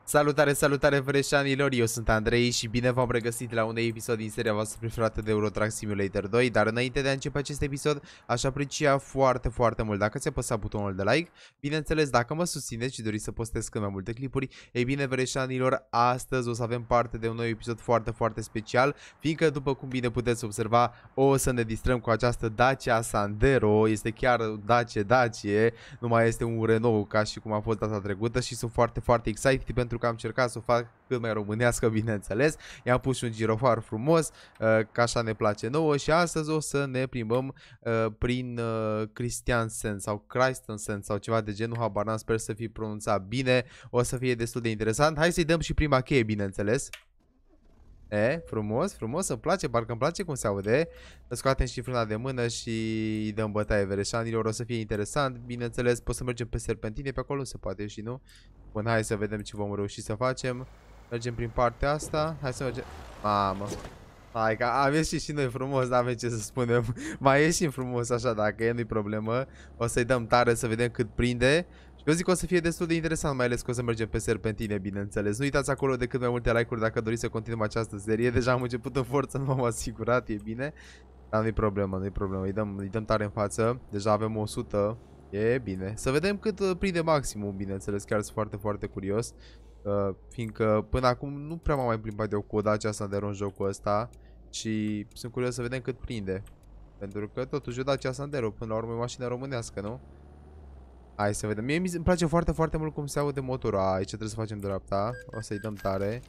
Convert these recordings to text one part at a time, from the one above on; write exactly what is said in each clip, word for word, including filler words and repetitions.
Salutare, salutare vreșanilor, eu sunt Andrei și bine v-am regăsit la un episod din seria voastră preferată de Euro Truck Simulator doi. Dar înainte de a începe acest episod, aș aprecia foarte, foarte mult dacă ți-a apăsat butonul de like. Bineînțeles, dacă mă susțineți și doriți să postez cât mai multe clipuri, ei bine vreșanilor, astăzi o să avem parte de un nou episod foarte, foarte special, fiindcă după cum bine puteți observa, o să ne distrăm cu această Dacia Sandero. Este chiar Dacia Dacia, nu mai este un Renault ca și cum a fost data trecută și sunt foarte, foarte excited pentru că am încercat să o fac cât mai românească, bineînțeles. I-am pus un girofar frumos, uh, ca așa ne place nouă, și astăzi o să ne plimbăm uh, prin uh, Christiansen sau Christensen sau ceva de genul, habar n-am, sper să fie pronunțat bine, o să fie destul de interesant. Hai să-i dăm și prima cheie, bineînțeles. E, frumos, frumos, îmi place, parcă îmi place cum se aude. Scoatem și frâna de mână și îi dăm bătaie vereșanilor, o să fie interesant. Bineînțeles, pot să mergem pe serpentine, pe acolo se poate și nu. Bun, hai să vedem ce vom reuși să facem. Mergem prin partea asta, hai să mergem. Mamă, hai că am ieșit și noi frumos, n-avem ce să spunem. Mai ieșim frumos așa, dacă e, nu-i problemă. O să-i dăm tare să vedem cât prinde. Eu zic că o să fie destul de interesant, mai ales că o să mergem pe serpentine, bineînțeles. Nu uitați acolo de cât mai multe like-uri dacă doriți să continuăm această serie. Deja am început în forță, nu m-am asigurat, e bine. Dar nu-i problemă, nu-i problemă, îi dăm, îi dăm tare în față. Deja avem o sută, e bine. Să vedem cât uh, prinde maximum, bineînțeles, chiar sunt foarte, foarte curios. Uh, fiindcă până acum nu prea m-am mai plimbat eu cu Dacia Sandero în jocul ăsta. Și sunt curios să vedem cât prinde. Pentru că totuși o Dacia Sandero, până la urmă, e o mașină românească, nu? Hai să vedem. Mie îmi place foarte, foarte mult cum se aude motorul. Aici trebuie să facem dreapta. O să-i dăm tare.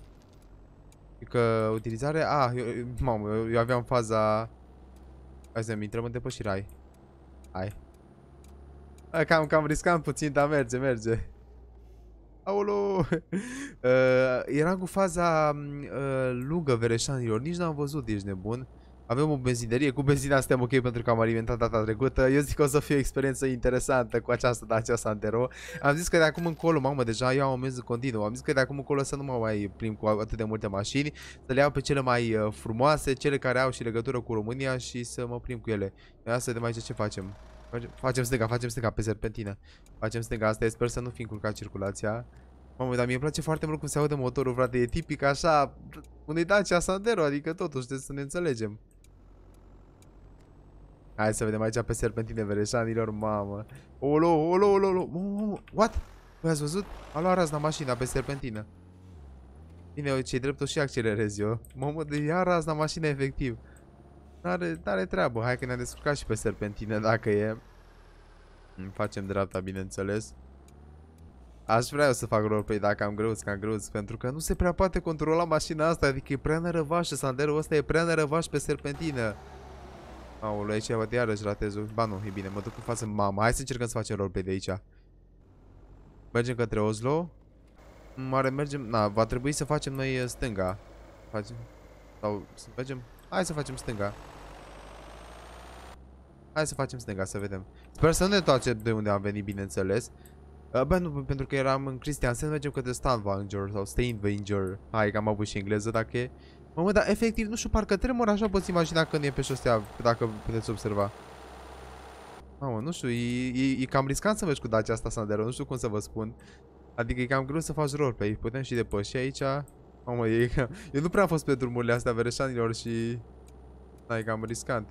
Că utilizare... Ah, eu, mamă, eu, eu aveam faza... Hai să intrăm în depășire. Hai. Hai. Hai cam, cam riscant puțin, dar merge, merge. Aolo! uh, eram cu faza uh, lungă, vereșanilor. Nici n-am văzut, ești nebun. Avem o benzinerie, cu benzina suntem ok pentru că am alimentat data trecută. Eu zic că o să fie o experiență interesantă cu această Dacia Sandero. Am zis că de acum încolo, mamă, deja iau amenză continuu. Am zis că de acum încolo să nu mă mai plimb cu atât de multe mașini, să le iau pe cele mai uh, frumoase, cele care au și legătură cu România și să mă plimb cu ele. Ia să vedem aici ce facem. Facem stânga, facem stânga pe serpentină. Facem stânga, asta e, sper să nu fi încurcat circulația. Mamă, dar mie îmi place foarte mult cum se aude motorul, frate. E tipic așa unei Dacia Sandero, adică totuși trebuie să ne înțelegem. Hai să vedem aici pe serpentine, vereșanilor, mamă. Olo, olo, olo, olo. What? Voi ați văzut? A luat razna mașina pe serpentină. Bine, ce-i drept o și accelerez eu. Mamă, de ia razna mașina efectiv. N-are, n-are treabă. Hai că ne-am descurcat și pe serpentine dacă e. Facem dreapta, bineînțeles. Aș vrea eu să fac roleplay dacă am greuț, că am greuț, pentru că nu se prea poate controla mașina asta, adică e prea nărăvașă, Sandero ăsta e prea nărăvaș pe serpentină. Aoleu, aici văd iarăși ratezul. Ba nu, e bine, mă duc în față. Mama, hai să încercăm să facem roleplay de aici. Mergem către Oslo. Mare mergem, na, va trebui să facem noi stânga. Facem, sau să mergem, hai să facem stânga. Hai să facem stânga, să vedem. Sper să nu ne întoarcem de unde am venit, bineînțeles. Bă, nu, pentru că eram în Christiansen, mergem către Stavanger sau Stavanger. Hai, că am avut și engleză dacă e. Mă, dar efectiv, nu știu, parcă tremur așa puțin mașina când e pe șosea, dacă puteți observa. Mamă, nu știu, e, e, e cam riscant să mergi cu Dacia asta Sandero, nu știu cum să vă spun. Adică e cam greu să faci roleplay, putem și depăși aici. Mamă, e cam... Eu nu prea am fost pe drumurile astea, vereșanilor, și... Da, e cam riscant.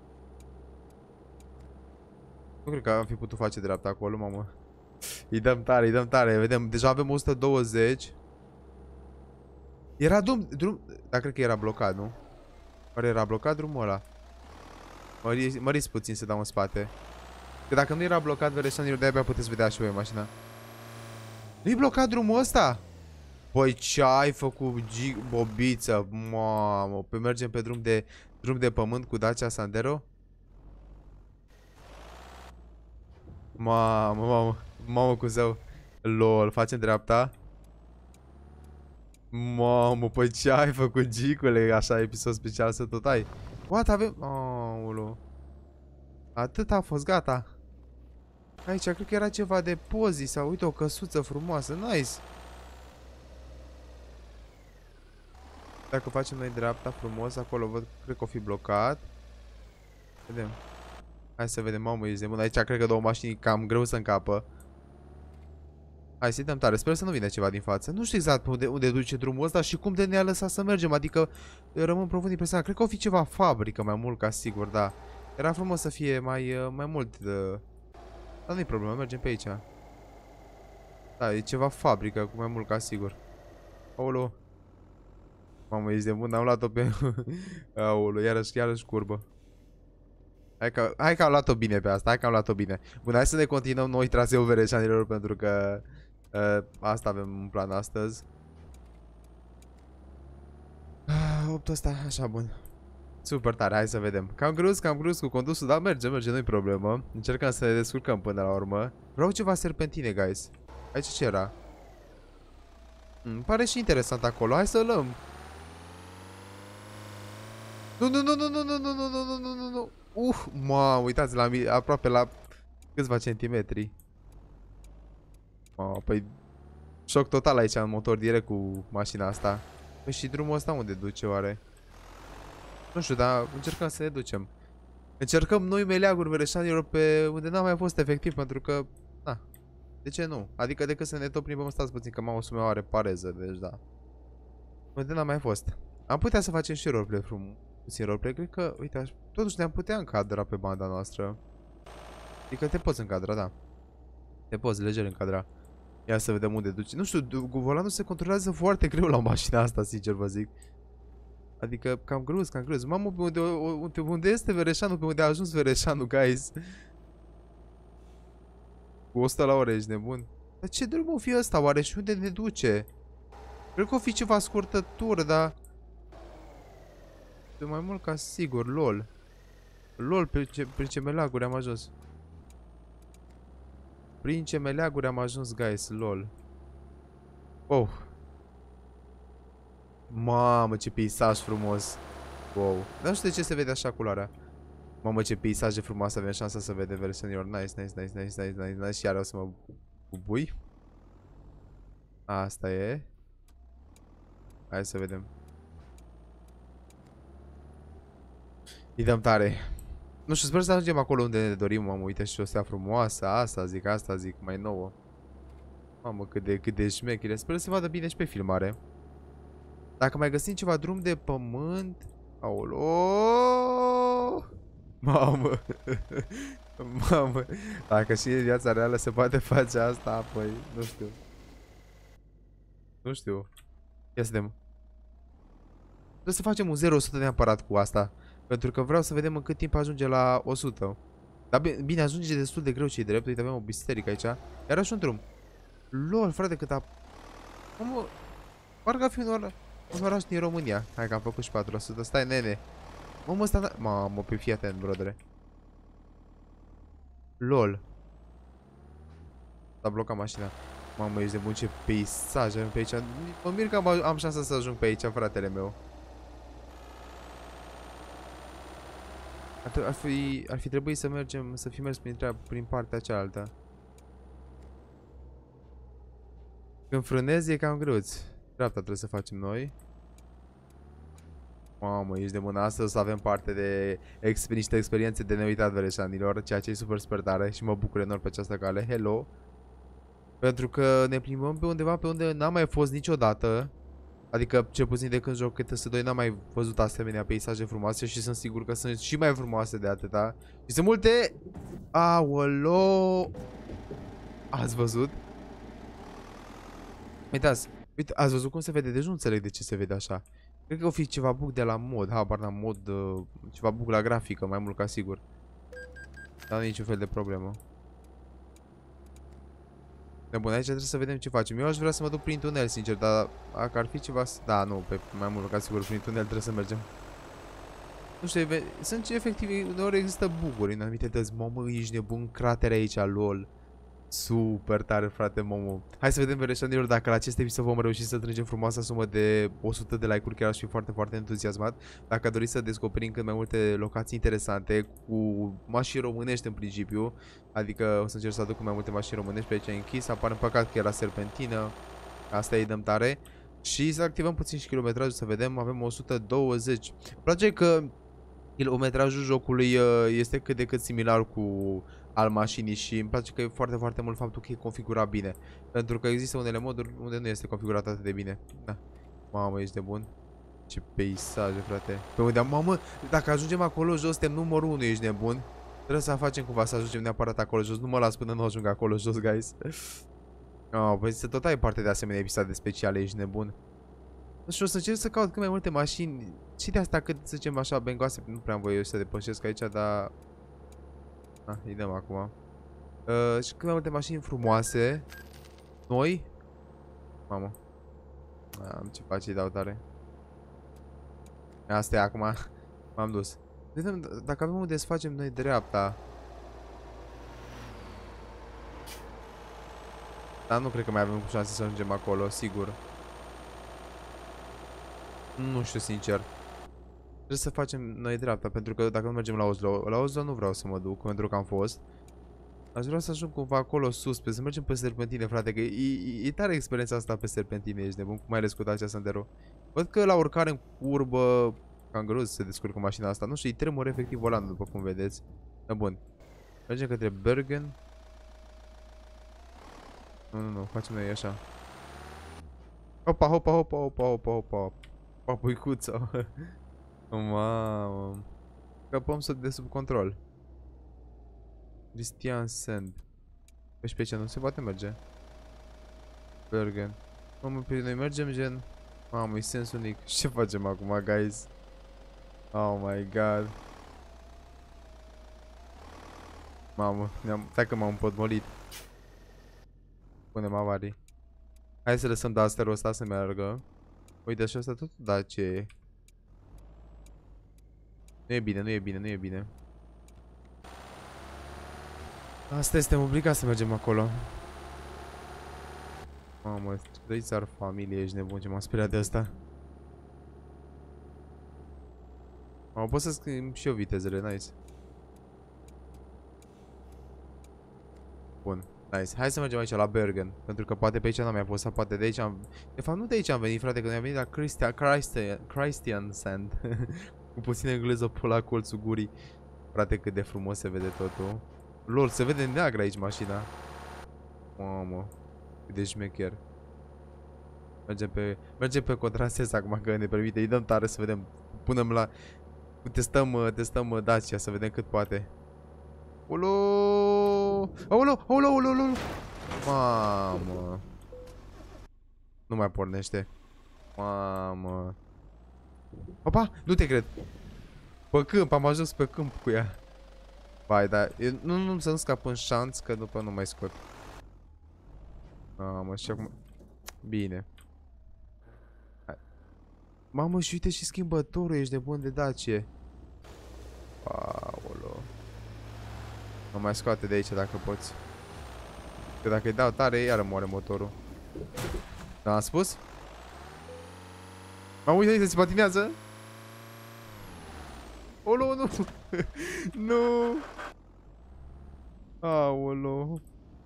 Nu cred că am fi putut face dreapta acolo, mamă. Îi dăm tare, îi dăm tare, vedem, deja avem o sută douăzeci. Era drum, drum, dar cred că era blocat, nu? Oare era blocat drumul ăla? Măriți, măriți puțin să dau în spate. Că dacă nu era blocat, vereșanilor, de-abia puteți vedea și voi mașina. Nu-i blocat drumul ăsta? Păi ce ai făcut, bobiță? Mamă, pe mergem pe drum de, drum de pământ cu Dacia Sandero? Mamă, mamă, mamă cu zău. Lol, facem dreapta. Mamă, păi ce ai făcut, gicule? Așa, episod special să tot ai. What, avem... Aoleu. Atât a fost, gata. Aici, cred că era ceva de pozi sau, uite, o căsuță frumoasă, nice. Dacă facem noi dreapta frumos, acolo văd, cred că o fi blocat. Vedem. Hai să vedem, mamă, ești de mână. Aici cred că două mașini cam greu să încapă. Hai să-i dăm tare, sper să nu vină ceva din față. Nu știu exact unde, unde duce drumul ăsta și cum de ne-a lăsat să mergem, adică rămân profund impresionat. Cred că o fi ceva fabrică mai mult ca sigur, da. Era frumos să fie mai, mai mult, uh... dar nu-i problemă, mergem pe aici. Da, e ceva fabrică, cu mai mult ca sigur. Aolo. Mamă, ești de bun, am luat-o pe... Aolo, iarăși, iarăși curbă. Hai că, hai că am luat-o bine pe asta, hai că am luat-o bine. Bun, hai să ne continuăm noi traseul vereșanilor, pentru că uh, asta avem în plan astăzi. Uh, opt ăsta, așa, bun. Super tare, hai să vedem. Cam gruz, cam gruz cu condusul, dar merge, merge, nu-i problemă. Încercăm să ne descurcăm până la urmă. Vreau ceva serpentine, guys. Aici ce era? Hmm, pare și interesant acolo, hai să luăm. Nu, nu, nu, nu, nu, nu, nu, nu, nu, nu, nu, nu. Uh, mă, uitați la aproape la câțiva centimetri. Mă, păi șoc total aici în motor direct cu mașina asta. Păi și drumul ăsta unde duce oare? Nu știu, dar încercăm să ne ducem. Încercăm noi meleaguri vereșanilor pe unde n-am mai fost efectiv, pentru că, na, de ce nu? Adică decât să ne tot plimbăm, stați puțin că mouse-ul meu are pareză, deci da. Unde n-am mai fost. Am putea să facem și roleplay frumos. Puțin roleplay, cred că, uite, aș, totuși ne-am putea încadra pe banda noastră. Adică te poți încadra, da. Te poți lejer încadra. Ia să vedem unde duci. Nu știu, volanul se controlează foarte greu la mașina asta, sincer vă zic. Adică cam gruz, cam gruz. Mamă, pe unde, unde, unde este Vereșanu? Pe unde a ajuns Vereșanu, guys? Cu o sută la oră, ești nebun. Dar ce drum o fi ăsta, oare? Și unde ne duce? Cred că o fi ceva scurtătură, dar... de mai mult ca sigur, lol. Lol, pe ce, pe ce meleaguri am ajuns. Prin ce meleaguri am ajuns, guys, lol. Oh. Mamă, ce peisaj frumos. Wow. Dar nu știu de ce se vede așa culoarea. Mamă, ce peisaje frumoase, avem șansa să vedem versiunilor. Nice, nice, nice, nice, nice, nice, nice. Și iar o să mă bubui. Asta e. Hai să vedem. Îi dăm tare. Nu știu, sper să ajungem acolo unde ne dorim. Mamă, uite și o stea frumoasă. Asta zic, asta zic, mai nouă. Mamă, cât de, cât de șmechile. Sper să se vadă bine și pe filmare. Dacă mai găsim ceva drum de pământ... Aolo! Mamă! Mamă! Dacă și în viața reală se poate face asta, păi, nu știu. Nu știu. Ia să vedem. Trebuie să facem un zero o sută neapărat cu asta. Pentru că vreau să vedem în cât timp ajunge la o sută. Dar bine, ajunge destul de greu ce-i drept. Uite, avem o biserică aici. Iar așa un drum. Lol, frate, cât a... Mamă, parcă a fi un oraș, un oraș din România. Hai că am făcut și patru la sută. Stai, nene. Mamă, ăsta... Mamă, pe fii atent, brodere. Lol. S-a blocat mașina. Mamă, ești de bun, ce peisaj avem pe aici. Mă mir că am, am șansa să ajung pe aici, fratele meu. Ar, ar, fi, ar fi trebuit să mergem, să fi mers prin, prin partea cealaltă. Când frânezi e cam greuț. Dreapta trebuie să facem noi. Mamă, ești de mână. Astăzi să avem parte de exp niște experiențe de neuitat, vereșanilor, ceea ce e super super tare și mă bucur enorm pe această cale. Hello! Pentru că ne plimbăm pe undeva pe unde n-am mai fost niciodată. Adică, cel puțin de când joc T S doi, n-am mai văzut asemenea peisaje frumoase și sunt sigur că sunt și mai frumoase de atâta. Și sunt multe... Aolo! Ați văzut? Uitați, uite, ați văzut cum se vede? Deci nu înțeleg de ce se vede așa. Cred că o fi ceva bug de la mod, habar n-am, mod, uh, ceva bug la grafică, mai mult ca sigur. Dar nu e niciun fel de problemă. De bun, aici trebuie să vedem ce facem. Eu aș vrea să mă duc prin tunel, sincer, dar dacă ar fi ceva... Da, nu, pe mai mult ca sigur, prin tunel trebuie să mergem. Nu știu, sunt efectiv, uneori există buguri în anumite dăți. Mamă, ești nebun, cratere aici, lol. Super tare, frate, Momo. Hai să vedem, vereșanilor, dacă la acest episod vom reuși să trăgem frumoasa sumă de o sută de like-uri. Chiar aș fi foarte, foarte entuziasmat. Dacă doriți să descoperim cât mai multe locații interesante cu mașini românești în principiu, adică o să încerc să aduc mai multe mașini românești pe aici închis. Apar în păcat că era serpentină. Asta îi dăm tare. Și să activăm puțin și kilometrajul, să vedem, avem o sută douăzeci. Îmi place că Kilometrajul jocului uh, este cât de cât similar cu al mașinii și îmi place că e foarte, foarte mult faptul că e configurat bine. Pentru că există unele moduri unde nu este configurat atât de bine. Da. Mamă, ești de bun. Ce peisaje, frate. Pe unde am, mamă, dacă ajungem acolo jos, suntem numărul unu, ești nebun. Trebuie să facem cumva să ajungem neapărat acolo jos. Nu mă las până nu ajung acolo jos, guys. Oh, păi să tot ai parte de asemenea episoade speciale, ești nebun. Nu știu, o să încerc să caut cât mai multe mașini. Și de asta cât, să zicem așa, bengoase. Nu prea am voie eu să depășesc aici, dar... Ah, îi dăm acum. Uh, și cât mai multe mașini frumoase. Noi. Mamă. Am ce face, îi dau tare. Asta e acum. M-am dus. Vedem dacă avem unde să facem noi dreapta. Dar nu cred că mai avem șanse să ajungem acolo, sigur. Nu știu, sincer. Trebuie să facem noi dreapta, pentru că dacă nu mergem la Oslo, la Oslo nu vreau să mă duc, pentru că am fost. Aș vrea să ajung cumva acolo sus, pe să mergem pe serpentine, frate, că e, e, e tare experiența asta pe serpentine, ești nebun, mai ales cu Dacia Sandero. Văd că la urcare în curbă, cam greu să se descurcă mașina asta, nu știu, îi tremură efectiv volanul, după cum vedeți. Da, bun. Mergem către Bergen. Nu, nu, nu, facem noi așa. Hopa, hopa, hopa, hopa, hopa, hopa. Papuicuța. Mamă. Scăpăm să de sub control. Christian Sand. Deci pe ce nu se poate merge. Bergen. Mamă, pe noi mergem gen. Mamă, e sens unic. Ce facem acum, guys? Oh my god. Mamă, stai că m-am împotmolit. Punem avarii. Hai să lăsăm Duster-ul ăsta să meargă. Uite, și asta tot da ce e. Nu e bine, nu e bine, nu e bine. Asta este, obligat să mergem acolo. Mamă, dă-i țar familie, ești nebun, ce m-am speriat de asta. Mamă, pot să schimb și eu vitezele, nice. Bun, nice. Hai să mergem aici la Bergen, pentru că poate pe aici n-am mai apăsat, poate de aici am... De fapt, nu de aici am venit, frate, că noi am venit la Christian, Christian, Christian Sand. Cu puțin engleză pe la colțul gurii. Frate, cât de frumos se vede totul. Lol, se vede neagră aici mașina. Mamă, cât de șmecher. Mergem pe, mergem pe contrasens acum că ne permite, îi dăm tare să vedem. Punem la, testăm, testăm Dacia să vedem cât poate. Olo! Olo! Olo! Olo! Olo! Mamă. Nu mai pornește. Mamă. Opa, nu te cred. Pe câmp, am ajuns pe câmp cu ea. Vai, dar nu, nu, să nu scap în șanț, că după nu mai scot. Mamă, și acum... Bine. Hai. Mamă, și uite și schimbătorul, ești de bun de Dacie. Aolo. Mă mai scoate de aici dacă poți. Că dacă îi dau tare, iară moare motorul. Da, am spus? Mamă, uite, uite, se patinează. Olo, nu. Nu. Aolo.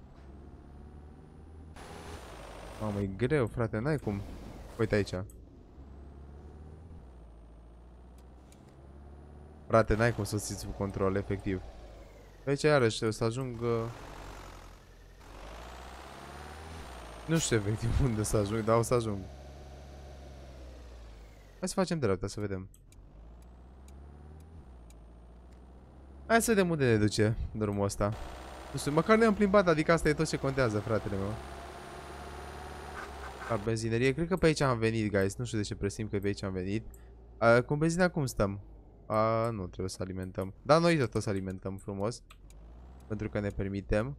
Mamă, e greu, frate, n-ai cum. Uite aici. Frate, n-ai cum să ții sub control, efectiv. Aici iarăși o să ajung... Nu știu efectiv unde să ajung, dar o să ajung. Hai să facem dreapta, să vedem. Hai să vedem unde ne duce drumul ăsta. Nu știu, măcar ne-am plimbat, adică asta e tot ce contează, fratele meu. La benzinerie, cred că pe aici am venit, guys. Nu știu de ce presim că pe aici am venit. Uh, cu benzina cum stăm? Uh, nu, trebuie să alimentăm. Da, noi tot o să alimentăm frumos. Pentru că ne permitem.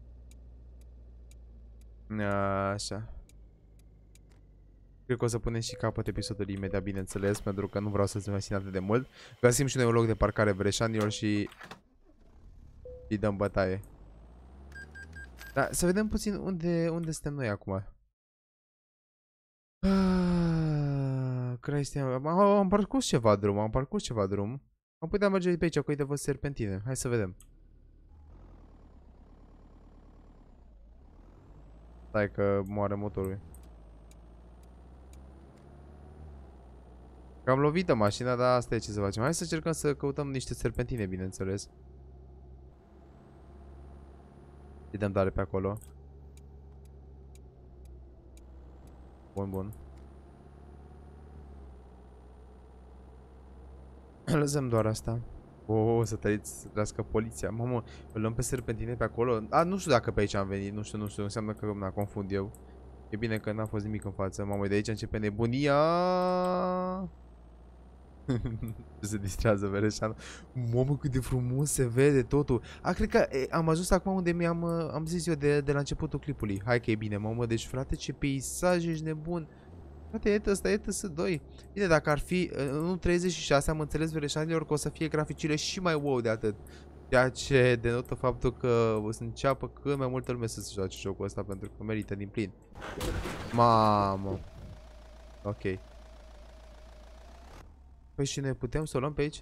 Uh, așa. Cred că o să punem și capăt episodului imediat, bineînțeles, pentru că nu vreau să-ți mai țin atât de mult. Găsim și noi un loc de parcare breșanilor și... îi dăm bătaie. Da, să vedem puțin unde, unde suntem noi acum. Ah, Cristian, am, am parcurs ceva drum, am parcurs ceva drum. Am putea merge pe aici, cu uite, văd serpentine. Hai să vedem. Stai că moare motorul. Cam lovită mașina, dar asta e ce să facem. Hai să încercăm să căutăm niște serpentine, bineînțeles. Îi dăm tare pe acolo. Bun, bun. Lăsăm doar asta. Oh, să tăiți, să trească poliția. Mamă, îl luăm pe serpentine pe acolo. A, nu știu dacă pe aici am venit. Nu știu, nu știu. Înseamnă că mă confund eu. E bine că n-a fost nimic în față. Mamă, de aici începe nebunia. Se distrează Vereșanu. Mamă, cât de frumos se vede totul. A, cred că e, am ajuns acum unde mi-am am zis eu de, de la începutul clipului. Hai că e bine, mamă. Deci, frate, ce peisaj, ești nebun. Frate, e ăsta, e T S doi. Bine, dacă ar fi în treizeci și șase, am înțeles, Vereșanilor, că o să fie graficile și mai wow de atât. Ceea ce denotă faptul că o să înceapă cât mai multă lume să se joace jocul ăsta, pentru că merită din plin. Mamă. Ok. Păi și ne putem să o luăm pe aici?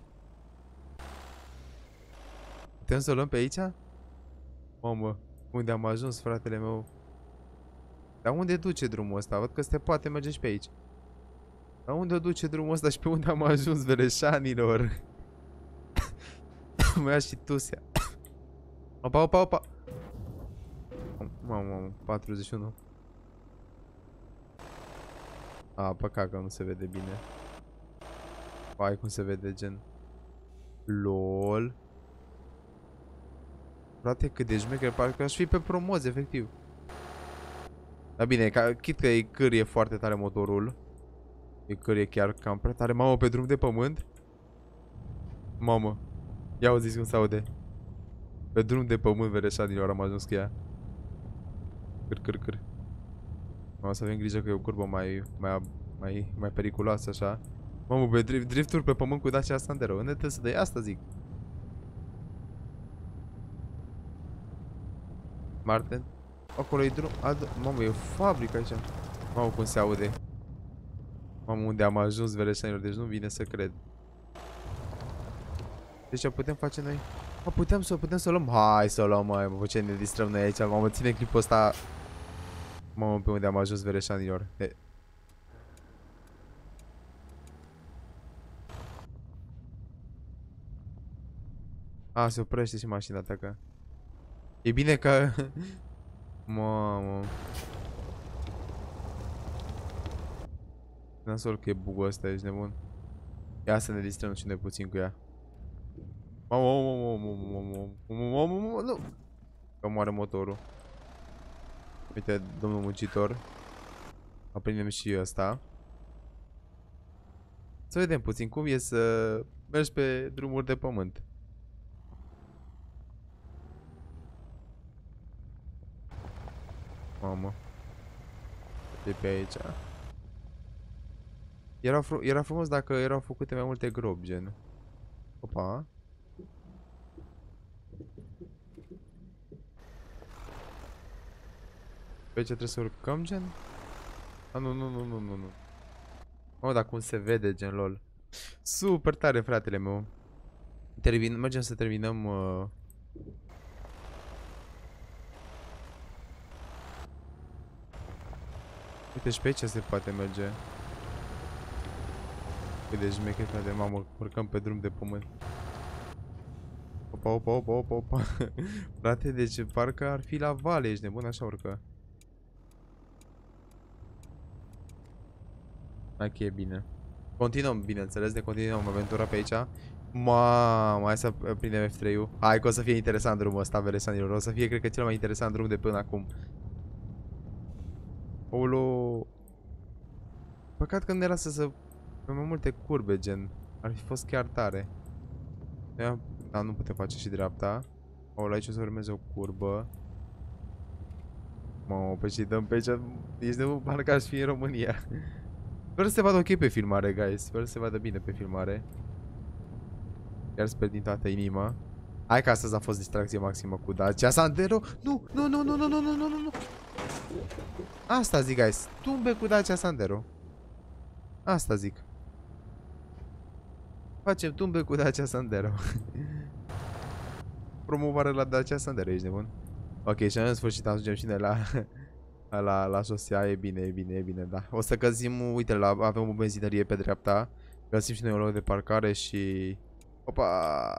Putem să o luăm pe aici? Mamă, unde am ajuns, fratele meu? Dar unde duce drumul ăsta? Văd că se poate merge și pe aici. Dar unde duce drumul ăsta și pe unde am ajuns, Vereșanilor? Mă ia și tusea. Opa, opa, opa. Mamă, mamă, patruzeci și unu. A, păcat că nu se vede bine. Hai cum se vede, gen. LOL. Frate, cât de șmecher, parcă aș fi pe promoz, efectiv. Dar bine, ca, chit că e cârie foarte tare motorul. E cârie chiar cam prea tare. Mamă, pe drum de pământ. Mamă. Ia auziți cum se aude. Pe drum de pământ, Vereșanilor, am ajuns cu ea. Câr, câr, câr. O să avem grijă că e o curbă mai, mai, mai, mai periculoasă, așa. Mamă, pe drift, drifturi pe pământ cu Dacia Sandero. Unde trebuie să dai? Asta zic. Martin. Acolo e drum. Mamă, e o fabrică aici. Mamă, cum se aude. Mamă, unde am ajuns, Vereșanilor. Deci nu vine să cred. Deci ce putem face noi? Mă, putem să putem să o luăm. Hai să o luăm, mai, mă, ce ne distrăm noi aici. Mamă, ține clipul ăsta. Mamă, pe unde am ajuns, Vereșanilor. E... A, se oprește și mașina ta, că... E bine că... Mamă... Nasol că e bug-ul ăsta, ești nebun. Ia să ne distrăm și noi puțin cu ea. Mamă, mamă, mamă, mamă, mamă, mamă, mamă, nu! Că moare motorul. Uite, domnul muncitor. Aprindem și ăsta. Să vedem puțin cum e să mergi pe drumuri de pământ. Mamă. De pe aici. Era, fr era frumos dacă erau făcute mai multe gropi, gen. Opa. Pe aici trebuie să urcăm, gen? A, nu, nu, nu, nu, nu, nu. Oh, dar cum se vede, gen, lol. Super tare, fratele meu. Termin mergem să terminăm... Uh... Uite, și pe aici se poate merge. Cât de șmecher, frate, mamă, urcăm pe drum de pământ. Opa, opa, opa, opa, opa. Frate, deci parcă ar fi la vale, ești nebun, așa urcă. Ok, e bine. Continuăm, bineînțeles, ne continuăm aventura pe aici. Mamă, hai să prindem F trei-ul. Hai că o să fie interesant drumul ăsta, Vereșanilor. O să fie, cred că, cel mai interesant drum de până acum. Olo. Păcat că nu ne lasă să... Pe mai multe curbe, gen. Ar fi fost chiar tare. Ia... Da, nu putem face și dreapta. Olo, aici o să urmeze o curbă. Mamă, pe și dăm pe aici. Ești nebun, parcă aș fi în România. Sper să se vadă ok pe filmare, guys. Sper să se vadă bine pe filmare. Chiar sper din toată inima. Hai că astăzi a fost distracție maximă cu Dacia Sandero. Nu, nu, nu, nu, nu, nu, nu, nu, nu. Asta zic, guys. Tumbe cu Dacia Sandero. Asta zic. Facem tumbe cu Dacia Sandero. Promovare la Dacia Sandero, ești nebun? Ok, și în sfârșit ajungem și noi la... La, la șosea, e bine, e bine, e bine, da. O să căzim, uite, la, avem o benzinărie pe dreapta. Găsim și noi un loc de parcare și... Opa!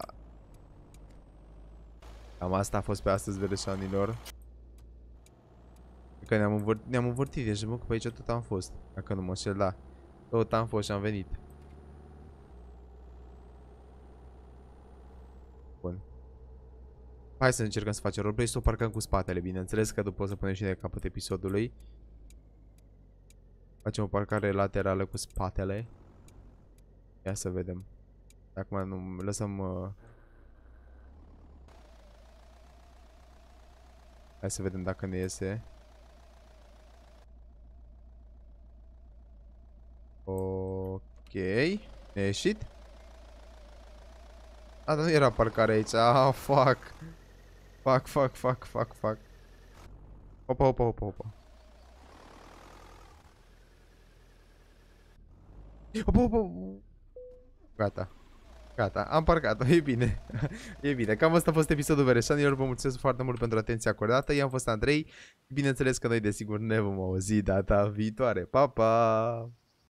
Cam asta a fost pe astăzi, vereșanilor. Că ne-am învârt ne învârtit, deci mă, că pe aici tot am fost. Dacă nu mă înșel, da. Tot am fost și am venit. Bun. Hai să încercăm să facem roleplay și să o parcăm cu spatele, bineînțeles, că după o să punem și de capăt episodului. Facem o parcare laterală cu spatele. Ia să vedem. Acum nu lăsăm... Uh... Hai să vedem dacă ne iese. Ok. Ne-a ieșit? A, dar nu era parcare aici. Ah, fuck. Fuck, fuck, fuck, fuck, fuck. Opa, opa, opa, opa. Opa, opa. Gata. Gata, am parcat-o, e bine. E bine, cam asta a fost episodul, vereșanilor. Vă mulțumesc foarte mult pentru atenția acordată. Eu am fost Andrei. Bineînțeles că noi desigur ne vom auzi data viitoare. Pa, pa!